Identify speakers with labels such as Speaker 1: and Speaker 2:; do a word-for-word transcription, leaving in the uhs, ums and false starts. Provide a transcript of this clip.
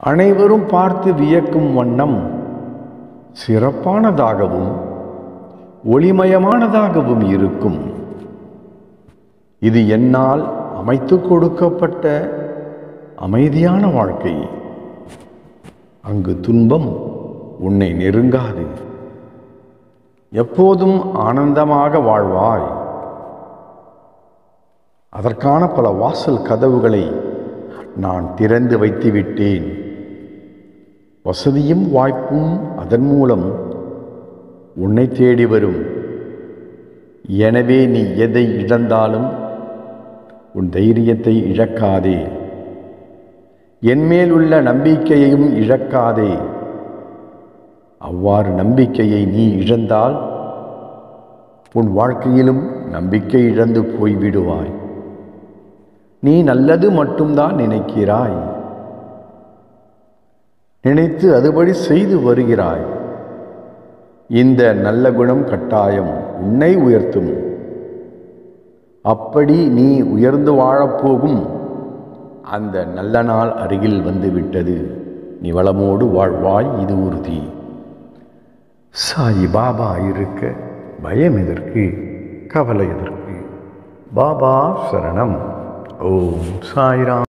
Speaker 1: அனைவரும் பார்த்து வியக்கும் வண்ணம் சிறப்பானதாகவும் ஒளிமயமானதாகவும் இருக்கும். இது என்னால் அமைத்து கொடுக்கப்பட்ட அமைதியான வாழ்க்கை. அங்கு துன்பம் உன்னை நெருங்காது. எப்போதும் ஆனந்தமாக வாழ்வாய். அதற்கான பல வாசல் கதவுகளை நான் திறந்து வைத்துவிட்டேன். வசதியும் வாய்ப்பும் அதன் மூலம் உன்னை தேடி வரும். எனவே நீ எதை இழந்தாலும் உன் தைரியத்தை இழக்காதே. என்மேல் உள்ள நம்பிக்கையையும் இழக்காதே. அவ்வாறு நம்பிக்கையை நீ இழந்தால் உன் வாழ்க்கையிலும் நம்பிக்கை இழந்து போய்விடுவாய். நீ நல்லது மட்டும்தான் நினைக்கிறாய். நினைத்து அதுபடி செய்து வருகிறாய். இந்த நல்ல குணம் கட்டாயம் உன்னை உயர்த்தும். அப்படி நீ உயர்ந்து வாழப்போகும் அந்த நல்ல நாள் அருகில் வந்துவிட்டது. நீ வளமோடு வாழ்வாய், இது உறுதி. சாயி பாபா இருக்க பயம் எதற்கு, கவலை எதற்கு? பாபா சரணம். ஓம் சாய்ராம்.